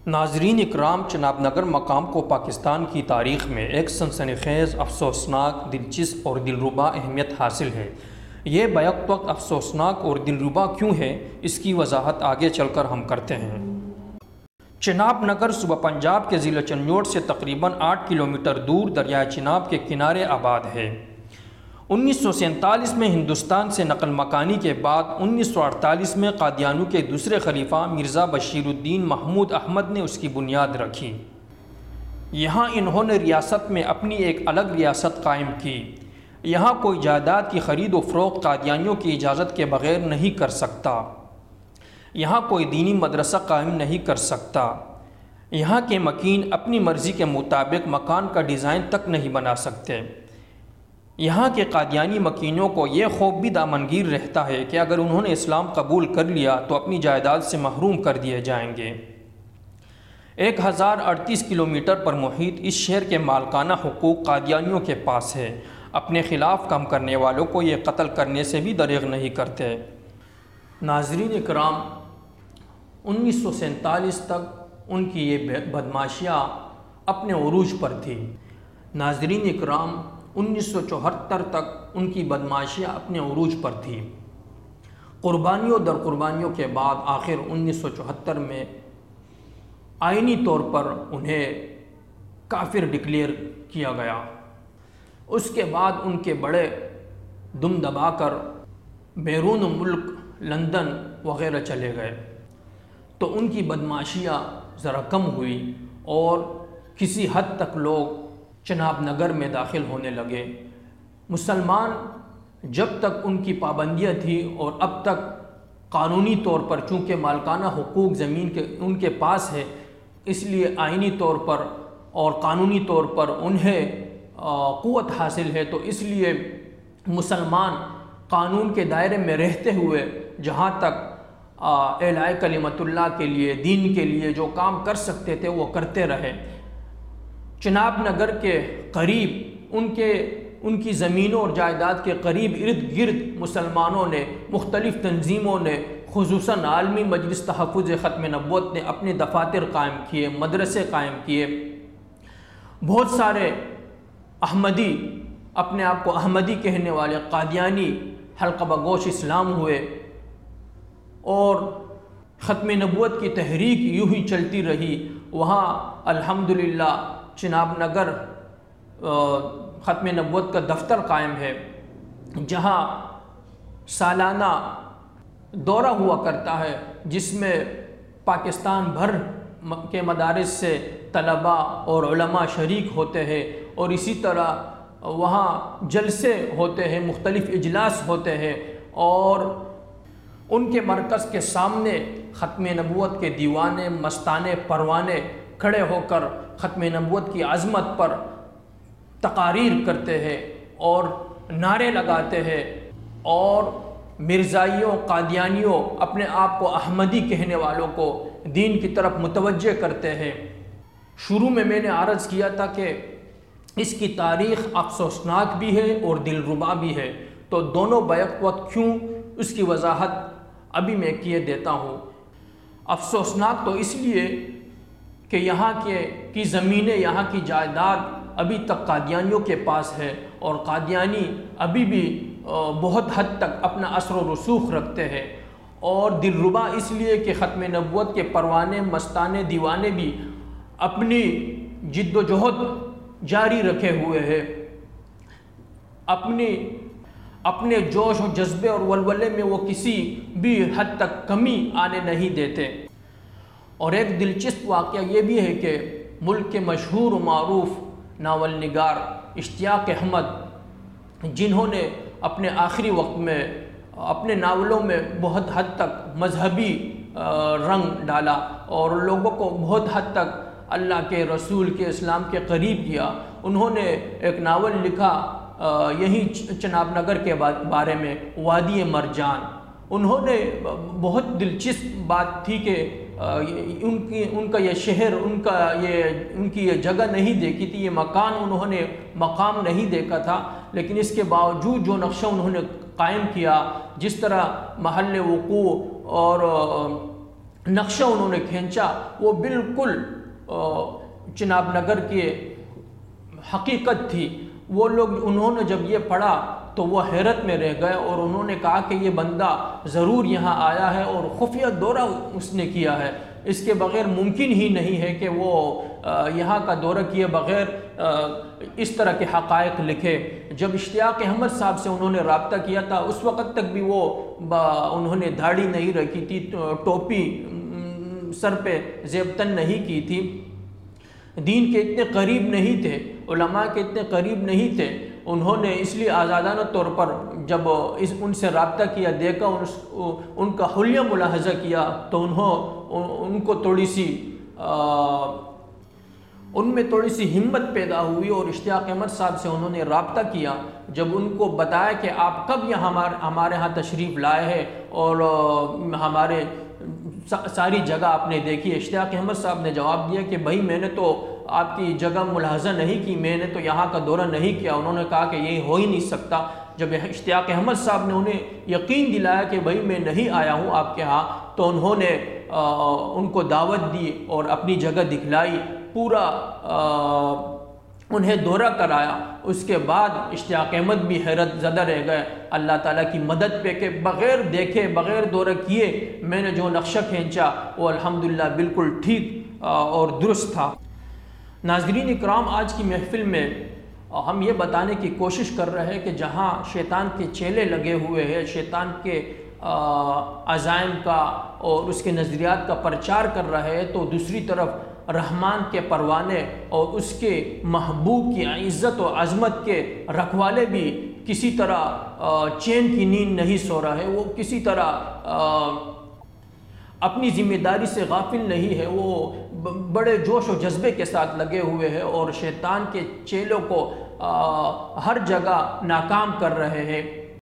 ناظرین اکرام، چناب نگر مقام کو پاکستان کی تاریخ میں ایک سنسنی خیز، افسوسناک، دلچسپ اور دلربا اہمیت حاصل ہے۔ یہ بیک وقت افسوسناک اور دلربا کیوں ہے، اس کی وضاحت آگے چل کر ہم کرتے ہیں۔ چناب نگر صوبہ پنجاب کے ضلع چنیوٹ سے تقریباً 8 کلومیٹر دور دریائے چناب کے کنارے آباد ہے۔ 1947 میں ہندوستان سے نقل مکانی کے بعد 1948 میں قادیانیوں کے دوسرے خلیفہ مرزا بشیر الدین محمود احمد نے اس کی بنیاد رکھی۔ یہاں انہوں نے ریاست میں اپنی ایک الگ ریاست قائم کی۔ یہاں کوئی جائیداد کی خرید و فروخت قادیانیوں کی اجازت کے بغیر نہیں کر سکتا۔ یہاں کوئی دینی مدرسہ قائم نہیں کر سکتا۔ یہاں کے مکین اپنی مرضی کے مطابق مکان کا ڈیزائن تک نہیں بنا سکتے۔ یہاں کے قادیانی مکینوں کو یہ خوف بھی دامنگیر رہتا ہے کہ اگر انہوں نے اسلام قبول کر لیا تو اپنی جائیداد سے محروم کر دیے جائیں گے۔ 1038 کلومیٹر پر محیط اس شہر کے مالکانہ حقوق قادیانیوں کے پاس ہے۔ اپنے خلاف کام کرنے والوں کو یہ قتل کرنے سے بھی دریغ نہیں کرتے۔ ناظرین اکرام، 1947 تک ان کی یہ بدماشیاں اپنے عروج پر تھی۔ ناظرین اکرام، 1974 تک ان کی بدماشیاں اپنے عروج پر تھی۔ قربانیوں در قربانیوں کے بعد آخر 1974 میں آئینی طور پر انہیں کافر ڈکلیئر کیا گیا۔ اس کے بعد ان کے بڑے دم دبا کر بیرون ملک لندن وغیرہ چلے گئے، تو ان کی بدماشیاں ذرا کم ہوئی اور کسی حد تک لوگ چناب نگر میں داخل ہونے لگے۔ مسلمان جب تک ان کی پابندیاں تھیں اور اب تک قانونی طور پر چونکہ مالکانہ حقوق زمین کے ان کے پاس ہے، اس لیے آئینی طور پر اور قانونی طور پر انہیں قوت حاصل ہے، تو اس لیے مسلمان قانون کے دائرے میں رہتے ہوئے جہاں تک اعلاء کلمت اللہ کے لیے، دین کے لیے جو کام کر سکتے تھے وہ کرتے رہے۔ چناب نگر کے قریب ان کی زمینوں اور جائیداد کے قریب ارد گرد مسلمانوں نے، مختلف تنظیموں نے، خصوصاً عالمی مجلس تحفظ ختم نبوت نے اپنے دفاتر قائم کیے، مدرسے قائم کیے۔ بہت سارے احمدی، اپنے آپ کو احمدی کہنے والے قادیانی حلقہ بگوش اسلام ہوئے اور ختم نبوت کی تحریک یوں ہی چلتی رہی۔ وہاں الحمدللہ چناب نگر ختم نبوت کا دفتر قائم ہے، جہاں سالانہ دورہ ہوا کرتا ہے، جس میں پاکستان بھر کے مدارس سے طلباء اور علماء شریک ہوتے ہیں، اور اسی طرح وہاں جلسے ہوتے ہیں، مختلف اجلاس ہوتے ہیں، اور ان کے مرکز کے سامنے ختم نبوت کے دیوانے، مستانے، پروانے کھڑے ہو کر ختم نبوت کی عظمت پر تقاریر کرتے ہیں اور نعرے لگاتے ہیں، اور مرزائیوں، قادیانیوں، اپنے آپ کو احمدی کہنے والوں کو دین کی طرف متوجہ کرتے ہیں۔ شروع میں نے عرض کیا تھا کہ اس کی تاریخ افسوسناک بھی ہے اور دلربا بھی ہے، تو دونوں بیک وقت کیوں، اس کی وضاحت ابھی میں کیے دیتا ہوں۔ افسوسناک تو اس لیے کہ یہاں کی زمینیں، یہاں کی جائیداد ابھی تک قادیانیوں کے پاس ہے، اور قادیانی ابھی بھی بہت حد تک اپنا اثر و رسوخ رکھتے ہیں۔ اور دلربا اس لیے کہ ختم نبوت کے پروانے، مستانے، دیوانے بھی اپنی جد و جہد جاری رکھے ہوئے ہیں، اپنے جوش و جذبے اور ولولے میں وہ کسی بھی حد تک کمی آنے نہیں دیتے۔ اور ایک دلچسپ واقعہ یہ بھی ہے کہ ملک کے مشہور و معروف ناول نگار اشتیاق احمد، جنہوں نے اپنے آخری وقت میں اپنے ناولوں میں بہت حد تک مذہبی رنگ ڈالا اور لوگوں کو بہت حد تک اللہ کے رسول کے، اسلام کے قریب کیا، انہوں نے ایک ناول لکھا یہی چناب نگر کے بارے میں، وادی مرجان۔ انہوں نے بہت دلچسپ بات تھی کہ ان کا یہ شہر، ان کی یہ جگہ نہیں دیکھی تھی، یہ مکان انہوں نے مقام نہیں دیکھا تھا، لیکن اس کے باوجود جو نقشہ انہوں نے قائم کیا، جس طرح محل وقوع اور نقشہ انہوں نے کھینچا وہ بالکل چناب نگر کی حقیقت تھی۔ وہ لوگ انہوں نے جب یہ پڑھا تو وہ حیرت میں رہ گئے اور انہوں نے کہا کہ یہ بندہ ضرور یہاں آیا ہے اور خفیہ دورہ اس نے کیا ہے، اس کے بغیر ممکن ہی نہیں ہے کہ وہ یہاں کا دورہ کیے بغیر اس طرح کے حقائق لکھے۔ جب اشتیاق احمد صاحب سے انہوں نے رابطہ کیا تھا اس وقت تک بھی وہ انہوں نے داڑھی نہیں رکھی تھی، ٹوپی سر پہ زیب تن نہیں کی تھی، دین کے اتنے قریب نہیں تھے، علماء کے اتنے قریب نہیں تھے۔ انہوں نے اس لیے آزادانہ طور پر جب ان سے رابطہ کیا، دیکھا، ان کا حلیہ ملاحظہ کیا تو ان کو ان میں تھوڑی سی ہمت پیدا ہوئی اور اشتیاق احمد صاحب سے انہوں نے رابطہ کیا۔ جب ان کو بتایا کہ آپ کب یہاں ہمارے ہاں تشریف لائے ہیں اور ہمارے ساری جگہ آپ نے دیکھی، اشتیاق احمد صاحب نے جواب دیا کہ بھائی میں نے تو آپ کی جگہ ملاحظہ نہیں کی، میں نے تو یہاں کا دورہ نہیں کیا۔ انہوں نے کہا کہ یہ ہو ہی نہیں سکتا۔ جب اشتیاق احمد صاحب نے انہیں یقین دلایا کہ بھائی میں نہیں آیا ہوں آپ کے ہاں، تو انہوں نے ان کو دعوت دی اور اپنی جگہ دکھلائی، پورا انہیں دورہ کرایا۔ اس کے بعد اشتیاق احمد بھی حیرت زدہ رہ گئے اللہ تعالیٰ کی مدد پہ کہ بغیر دیکھے، بغیر دورہ کیے میں نے جو نقشہ کھینچا وہ الحمدللہ بالکل ٹھیک اور درست تھا۔ ناظرین اکرام، آج کی محفل میں ہم یہ بتانے کی کوشش کر رہے ہیں کہ جہاں شیطان کے چیلے لگے ہوئے ہیں، شیطان کے عزائم کا اور اس کے نظریات کا پرچار کر رہے ہیں، تو دوسری طرف رحمان کے پروانے اور اس کے محبوب کی عزت و عظمت کے رکھوالے بھی کسی طرح چین کی نیند نہیں سو رہے، وہ کسی طرح اپنی ذمہ داری سے غافل نہیں ہے، وہ بڑے جوش و جذبے کے ساتھ لگے ہوئے ہیں اور شیطان کے چیلوں کو ہر جگہ ناکام کر رہے ہیں۔